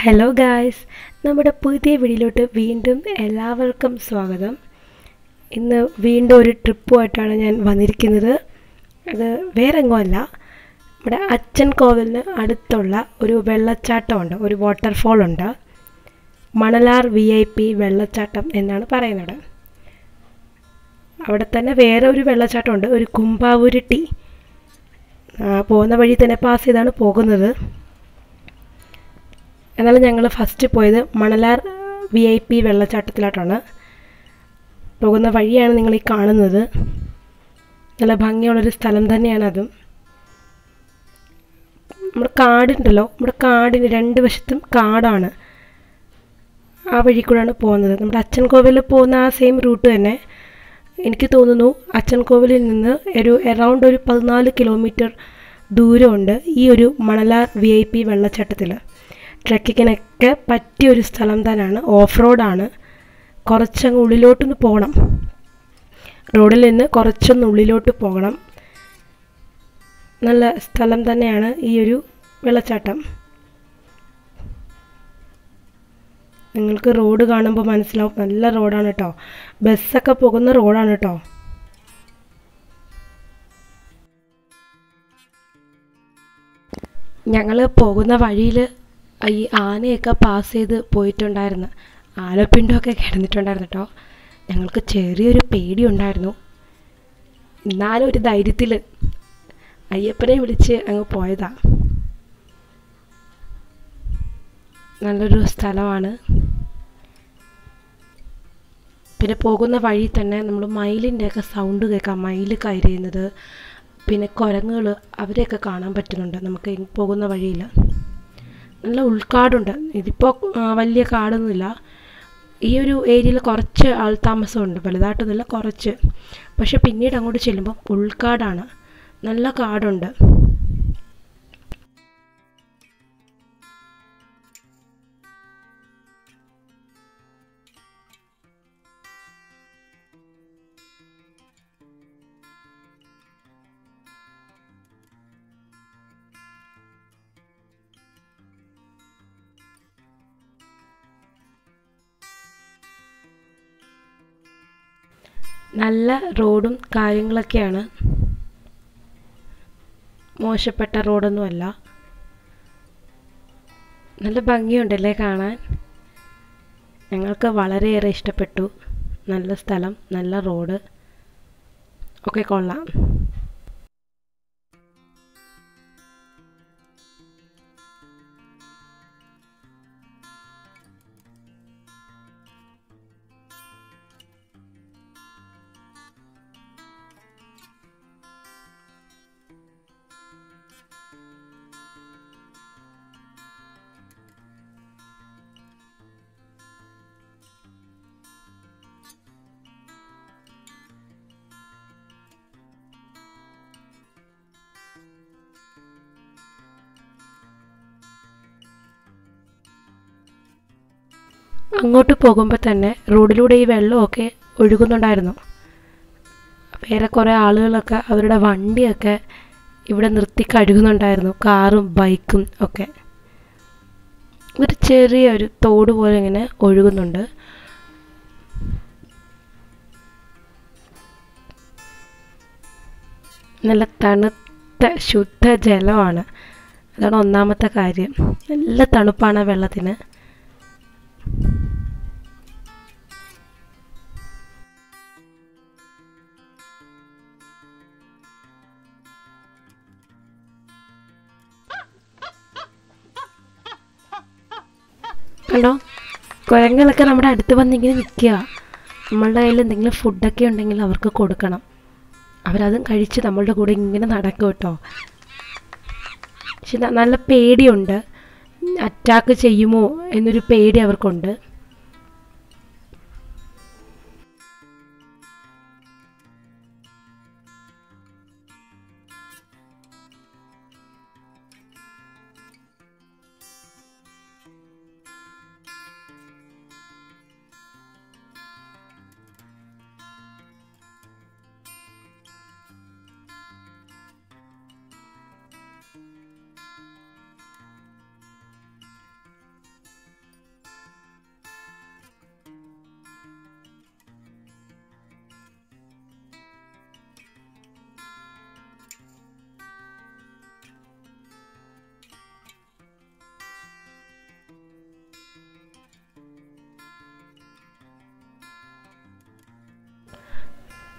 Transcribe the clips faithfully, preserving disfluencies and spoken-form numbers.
Hello guys, നമ്മുടെ പുതിയ വീഡിയോയിലോട്ട് വീണ്ടും എല്ലാവർക്കും സ്വാഗതം. ഇന്ന് വീണ്ടും ഒരു ട്രിപ്പുമായിട്ടാണ് ഞാൻ വന്നിരിക്കുന്നത്. അത് വേറെ എങ്ങുമല്ല, നമ്മുടെ അച്ഛൻ കോവിലിന് അടുത്തുള്ള ഒരു വെള്ളച്ചാട്ടമുണ്ട്, ഒരു വാട്ടർഫോൾ ഉണ്ട്. മണലാർ വി ഐ പി വെള്ളച്ചാട്ടം എന്നാണ് പറയുന്നത്. അവിടെ തന്നെ വേറെ ഒരു വെള്ളച്ചാട്ടമുണ്ട്, ഒരു കുംഭാവുരുട്ടി. പോകുന്ന വഴി തന്നെ പാസ് ചെയ്താണ് പോകുന്നത്. എന്നാലും ഞങ്ങൾ ഫസ്റ്റ് പോയത് മണലാർ വി ഐ പി വെള്ളച്ചാട്ടത്തിലോട്ടാണ്. പോകുന്ന വഴിയാണ് നിങ്ങൾ ഈ കാണുന്നത്. നല്ല ഭംഗിയുള്ളൊരു സ്ഥലം തന്നെയാണ് അതും. നമ്മുടെ കാടുണ്ടല്ലോ, നമ്മുടെ കാടിന് രണ്ട് വശത്തും കാടാണ്. ആ വഴി കൂടെയാണ് പോകുന്നത്. നമ്മുടെ അച്ഛൻ കോവിലിൽ പോകുന്ന ആ സെയിം റൂട്ട് തന്നെ. എനിക്ക് തോന്നുന്നു അച്ഛൻ കോവിലിൽ നിന്ന് ഒരു എറൗണ്ട് ഒരു പതിനാല് കിലോമീറ്റർ ദൂരമുണ്ട് ഈ ഒരു മണലാർ വി ഐ പി വെള്ളച്ചാട്ടത്തിൽ. ട്രക്കിങ്ങിനൊക്കെ പറ്റിയൊരു സ്ഥലം തന്നെയാണ്. ഓഫ് റോഡാണ്. കുറച്ചങ്ങ് ഉള്ളിലോട്ടൊന്ന് പോകണം. റോഡിൽ നിന്ന് കുറച്ചൊന്ന് ഉള്ളിലോട്ട് പോകണം. നല്ല സ്ഥലം തന്നെയാണ് ഈ ഒരു വെള്ളച്ചാട്ടം. നിങ്ങൾക്ക് റോഡ് കാണുമ്പോൾ മനസ്സിലാവും, നല്ല റോഡാണ് കേട്ടോ. ബസ്സൊക്കെ പോകുന്ന റോഡാണ് കേട്ടോ. ഞങ്ങൾ പോകുന്ന വഴിയിൽ ഈ ആനയൊക്കെ പാസ് ചെയ്ത് പോയിട്ടുണ്ടായിരുന്നു. ആലപ്പിണ്ടമൊക്കെ കിടന്നിട്ടുണ്ടായിരുന്നു കേട്ടോ. ഞങ്ങൾക്ക് ചെറിയൊരു പേടിയുണ്ടായിരുന്നു. എന്നാലും ഒരു ധൈര്യത്തിൽ അയ്യപ്പനെ വിളിച്ച് അങ്ങ് പോയതാണ്. നല്ലൊരു സ്ഥലമാണ്. പിന്നെ പോകുന്ന വഴി തന്നെ നമ്മൾ മയിലിൻ്റെയൊക്കെ സൗണ്ട് കേൾക്കാം. മയിൽ കയറിയുന്നത്, പിന്നെ കുരങ്ങുകൾ, അവരെയൊക്കെ കാണാൻ പറ്റുന്നുണ്ട് നമുക്ക് പോകുന്ന വഴിയിൽ. നല്ല ഉൾക്കാടുണ്ട്. ഇതിപ്പോൾ വലിയ കാടൊന്നുമില്ല. ഈ ഒരു ഏരിയയിൽ കുറച്ച് ആൾ താമസമുണ്ട്, വലുതായിട്ടൊന്നുമില്ല, കുറച്ച്. പക്ഷെ പിന്നീട് അങ്ങോട്ട് ചെല്ലുമ്പോൾ ഉൾക്കാടാണ്, നല്ല കാടുണ്ട്. നല്ല റോഡും കാര്യങ്ങളൊക്കെയാണ്. മോശപ്പെട്ട റോഡൊന്നുമല്ല. നല്ല ഭംഗിയുണ്ടല്ലേ കാണാൻ. ഞങ്ങൾക്ക് വളരെയേറെ ഇഷ്ടപ്പെട്ടു. നല്ല സ്ഥലം, നല്ല റോഡ് ഒക്കെ കൊള്ളാം. അങ്ങോട്ട് പോകുമ്പോൾ തന്നെ റോഡിലൂടെ ഈ വെള്ളമൊക്കെ ഒഴുകുന്നുണ്ടായിരുന്നു. വേറെ കുറേ ആളുകളൊക്കെ അവരുടെ വണ്ടിയൊക്കെ ഇവിടെ നിർത്തി കഴുകുന്നുണ്ടായിരുന്നു, കാറും ബൈക്കും ഒക്കെ. ഒരു ചെറിയൊരു തോട് പോലെ ഇങ്ങനെ ഒഴുകുന്നുണ്ട്. നല്ല തണുത്ത ശുദ്ധ ജലമാണ്. അതാണ് ഒന്നാമത്തെ കാര്യം. നല്ല തണുപ്പാണ് വെള്ളത്തിന്. കണ്ടോ, കുരങ്ങുകളൊക്കെ നമ്മുടെ അടുത്ത് വന്നിങ്ങനെ നിൽക്കുക. നമ്മളുടെ കയ്യിൽ എന്തെങ്കിലും ഫുഡൊക്കെ ഉണ്ടെങ്കിൽ അവർക്ക് കൊടുക്കണം. അവരതും കഴിച്ച് നമ്മളുടെ കൂടെ ഇങ്ങനെ നടക്കും കേട്ടോ. പക്ഷെ നല്ല പേടിയുണ്ട്, അറ്റാക്ക് ചെയ്യുമോ എന്നൊരു പേടി അവർക്കുണ്ട്.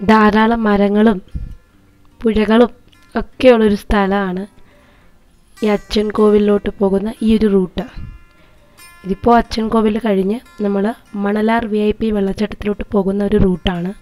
ധാരാളം മരങ്ങളും പുഴകളും ഒക്കെയുള്ളൊരു സ്ഥലമാണ് ഈ അച്ഛൻ കോവിലിലോട്ട് പോകുന്ന ഈ ഒരു റൂട്ട്. ഇതിപ്പോൾ അച്ഛൻ കോവിൽ കഴിഞ്ഞ് നമ്മൾ മണലാർ വി ഐ പി വെള്ളച്ചാട്ടത്തിലോട്ട് പോകുന്ന ഒരു റൂട്ടാണ്.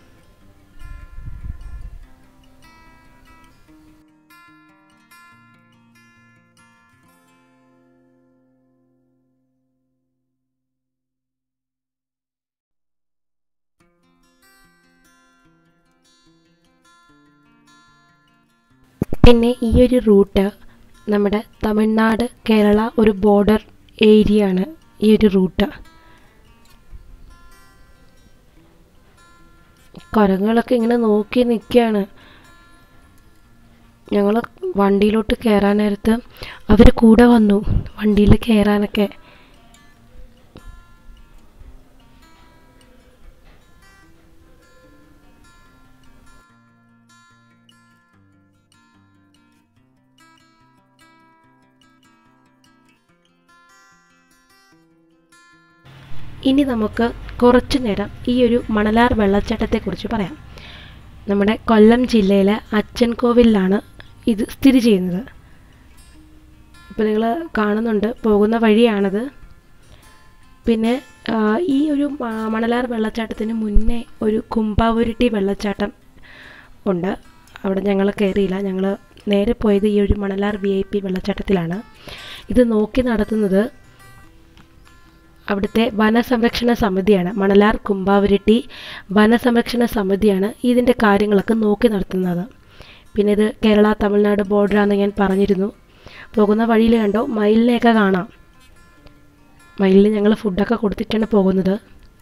പിന്നെ ഈ ഒരു റൂട്ട് നമ്മുടെ തമിഴ്നാട് കേരള ഒരു ബോർഡർ ഏരിയ ആണ് ഈ ഒരു റൂട്ട്. കുരങ്ങുകളൊക്കെ ഇങ്ങനെ നോക്കി നിൽക്കുകയാണ്. ഞങ്ങൾ വണ്ടിയിലോട്ട് കയറാൻ നേരത്ത് അവർ കൂടെ വന്നു വണ്ടിയിൽ കയറാനൊക്കെ. ഇനി നമുക്ക് കുറച്ചു നേരം ഈ ഒരു മണലാർ വെള്ളച്ചാട്ടത്തെക്കുറിച്ച് പറയാം. നമ്മുടെ കൊല്ലം ജില്ലയിലെ അച്ഛൻ കോവിലാണ് ഇത് സ്ഥിതി ചെയ്യുന്നത്. ഇപ്പോൾ നിങ്ങൾ കാണുന്നുണ്ട്, പോകുന്ന വഴിയാണത്. പിന്നെ ഈ ഒരു മണലാർ വെള്ളച്ചാട്ടത്തിന് മുന്നേ ഒരു കുംഭാവുരുട്ടി വെള്ളച്ചാട്ടം ഉണ്ട്. അവിടെ ഞങ്ങൾ കയറിയില്ല. ഞങ്ങൾ നേരെ പോയത് ഈ ഒരു മണലാർ വി ഐ പി വെള്ളച്ചാട്ടത്തിലാണ്. ഇത് നോക്കി നടത്തുന്നത് അവിടുത്തെ വനസംരക്ഷണ സമിതിയാണ്. മണലാർ കുംഭാവുരുട്ടി വനസംരക്ഷണ സമിതിയാണ് ഇതിൻ്റെ കാര്യങ്ങളൊക്കെ നോക്കി നടത്തുന്നത്. പിന്നെ ഇത് കേരള തമിഴ്നാട് ബോർഡറാണെന്ന് ഞാൻ പറഞ്ഞിരുന്നു. പോകുന്ന വഴിയിൽ കണ്ടോ മയിലിനെയൊക്കെ കാണാം. മയിലിന് ഞങ്ങൾ ഫുഡൊക്കെ കൊടുത്തിട്ടാണ് പോകുന്നത്.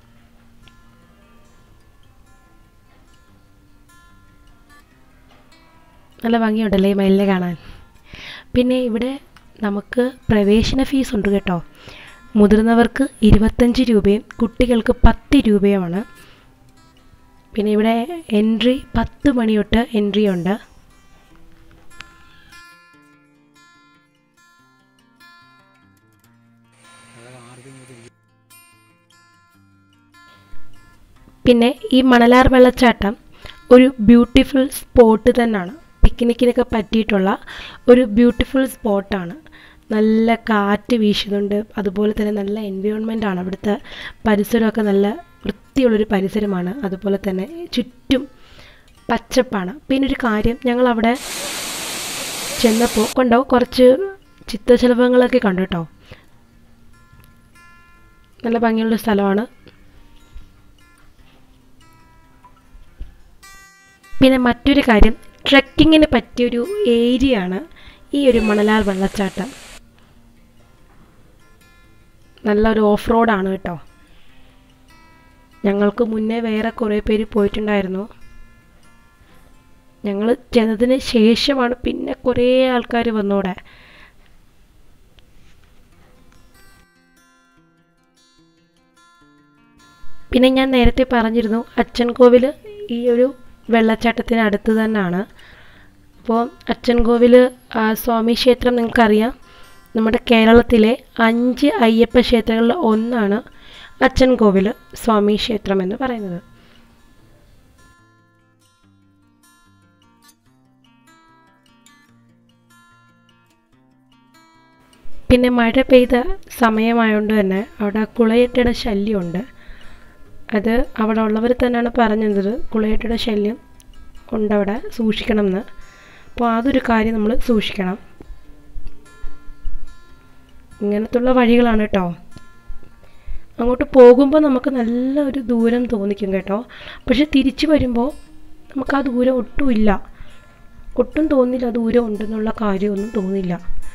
നല്ല ഭംഗിയുണ്ടല്ലേ ഈ മയിലിനെ കാണാൻ. പിന്നെ ഇവിടെ നമുക്ക് പ്രവേശന ഫീസ് ഉണ്ട് കേട്ടോ. മുതിർന്നവർക്ക് ഇരുപത്തഞ്ച് രൂപയും കുട്ടികൾക്ക് പത്ത് രൂപയുമാണ്. പിന്നെ ഇവിടെ എൻട്രി പത്ത് മണി തൊട്ട് എൻട്രി ഉണ്ട്. പിന്നെ ഈ മണലാർ വെള്ളച്ചാട്ടം ഒരു ബ്യൂട്ടിഫുൾ സ്പോട്ട് തന്നെയാണ്. പിക്നിക്കിനൊക്കെ പറ്റിയിട്ടുള്ള ഒരു ബ്യൂട്ടിഫുൾ സ്പോട്ടാണ്. നല്ല കാറ്റ് വീശുന്നുണ്ട്. അതുപോലെ തന്നെ നല്ല എൻവയോൺമെൻ്റ് ആണ്. അവിടുത്തെ പരിസരമൊക്കെ നല്ല വൃത്തിയുള്ളൊരു പരിസരമാണ്. അതുപോലെ തന്നെ ചുറ്റും പച്ചപ്പാണ്. പിന്നെ ഒരു കാര്യം, ഞങ്ങളവിടെ ചെന്നപ്പോൾ കണ്ടോ കുറച്ച് ചിത്രശലഭങ്ങളൊക്കെ കണ്ടു കേട്ടോ. നല്ല ഭംഗിയുള്ളൊരു സ്ഥലമാണ്. പിന്നെ മറ്റൊരു കാര്യം, ട്രെക്കിങ്ങിന് പറ്റിയൊരു ഏരിയ ആണ് ഈ ഒരു മണലാർ വെള്ളച്ചാട്ടം. നല്ലൊരു ഓഫ് റോഡാണ് കേട്ടോ. ഞങ്ങൾക്ക് മുന്നേ വേറെ കുറേ പേര് പോയിട്ടുണ്ടായിരുന്നു. ഞങ്ങൾ ചെന്നതിന് ശേഷമാണ് പിന്നെ കുറേ ആൾക്കാർ വന്നോടെ. പിന്നെ ഞാൻ നേരത്തെ പറഞ്ഞിരുന്നു അച്ഛൻ കോവിൽ ഈ ഒരു വെള്ളച്ചാട്ടത്തിന് അടുത്ത് തന്നെയാണ്. അപ്പോൾ അച്ഛൻ കോവിൽ സ്വാമി ക്ഷേത്രം നിങ്ങൾക്കറിയാം, നമ്മുടെ കേരളത്തിലെ അഞ്ച് അയ്യപ്പ ക്ഷേത്രങ്ങളിൽ ഒന്നാണ് അച്ഛൻ കോവിൽ സ്വാമി ക്ഷേത്രം എന്ന് പറയുന്നത്. പിന്നെ മഴ പെയ്ത സമയമായതുകൊണ്ട് തന്നെ അവിടെ കുളയട്ടയുടെ ശല്യമുണ്ട്. അത് അവിടെ ഉള്ളവർ തന്നെയാണ് പറഞ്ഞത്, കുളയട്ടയുടെ ശല്യം ഉണ്ടവിടെ, സൂക്ഷിക്കണം എന്ന്. അപ്പോൾ അതൊരു കാര്യം നമ്മൾ സൂക്ഷിക്കണം. ഇങ്ങനത്തുള്ള വഴികളാണ് കേട്ടോ. അങ്ങോട്ട് പോകുമ്പോൾ നമുക്ക് നല്ല ഒരു ദൂരം തോന്നിക്കും കേട്ടോ. പക്ഷെ തിരിച്ചു വരുമ്പോൾ നമുക്ക് ആ ദൂരം ഒട്ടുമില്ല, ഒട്ടും തോന്നില്ല ദൂരം ഉണ്ടെന്നുള്ള കാര്യമൊന്നും തോന്നില്ല.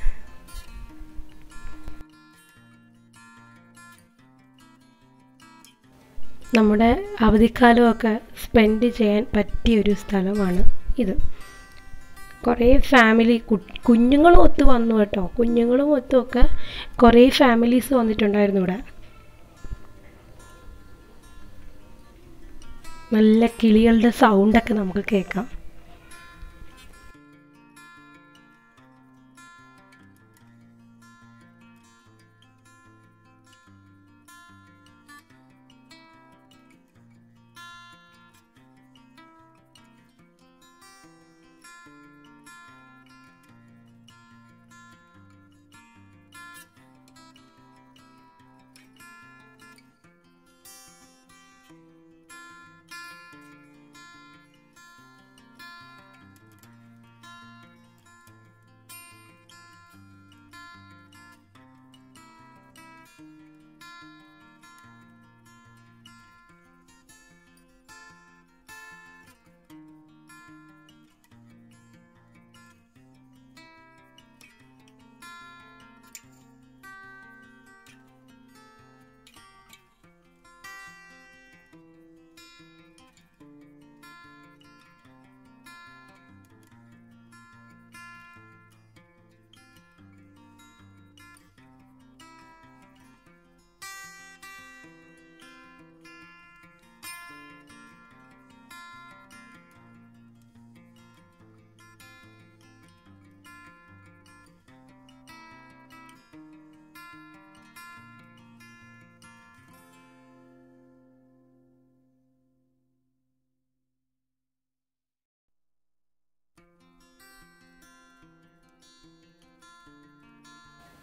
നമ്മുടെ അവധിക്കാലമൊക്കെ സ്പെൻഡ് ചെയ്യാൻ പറ്റിയൊരു സ്ഥലമാണ് ഇത്. കുറേ ഫാമിലി കുഞ്ഞുങ്ങളും ഒത്ത് വന്നു കേട്ടോ. കുഞ്ഞുങ്ങളും ഒത്തുമൊക്കെ കുറേ ഫാമിലീസ് വന്നിട്ടുണ്ടായിരുന്നു ഇവിടെ. നല്ല കിളികളുടെ സൗണ്ടൊക്കെ നമുക്ക് കേൾക്കാം.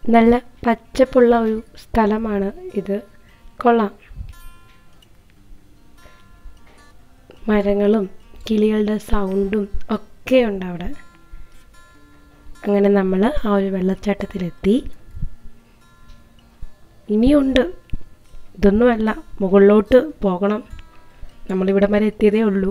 നല്ല പച്ചപ്പുള്ള ഒരു സ്ഥലമാണ് ഇത്. കൊള്ളാം. മരങ്ങളും കിളികളുടെ സൗണ്ടും ഒക്കെ ഉണ്ട് അവിടെ. അങ്ങനെ നമ്മൾ ആ ഒരു വെള്ളച്ചാട്ടത്തിലെത്തി. ഇനിയുണ്ട്, ഇതൊന്നുമല്ല, മുകളിലോട്ട് പോകണം. നമ്മളിവിടെ വരെ എത്തിയതേ ഉള്ളൂ.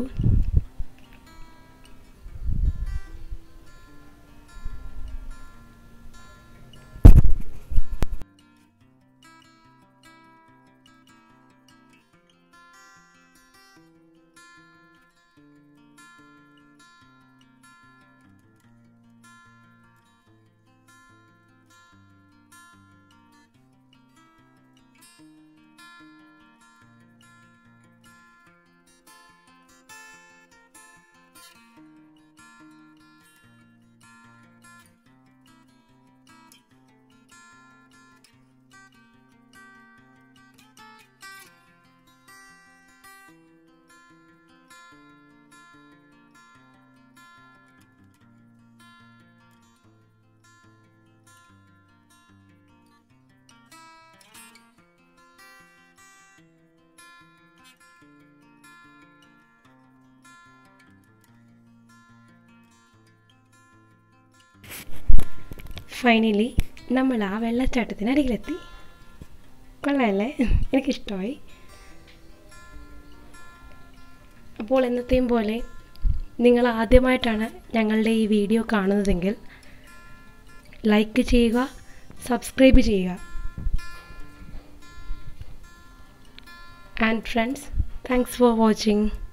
ഫൈനലി നമ്മൾ ആ വെള്ളച്ചാട്ടത്തിനരികിലെത്തി. കൊള്ളാമല്ലേ? എനിക്കിഷ്ടമായി. അപ്പോൾ എന്നത്തെയും പോലെ നിങ്ങൾ ആദ്യമായിട്ടാണ് ഞങ്ങളുടെ ഈ വീഡിയോ കാണുന്നതെങ്കിൽ ലൈക്ക് ചെയ്യുക, സബ്സ്ക്രൈബ് ചെയ്യുക. And friends, thanks for watching.